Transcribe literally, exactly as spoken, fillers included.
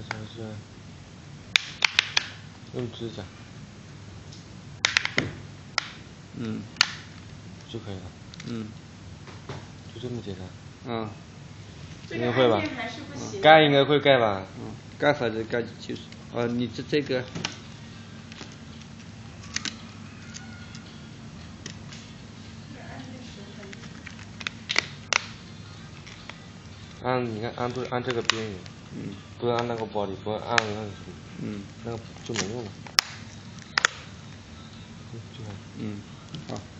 尝试用指甲， 嗯， 就可以了。 嗯， 就这么简单。 嗯， 应该会吧？ 嗯、 盖应该会盖吧？ 嗯，盖还是盖就是，啊，你这这个。 按你看按对按这个边缘， 嗯， 不要按那个玻璃，不要按那个什么， 嗯， 那个就没用了。嗯，就嗯，好。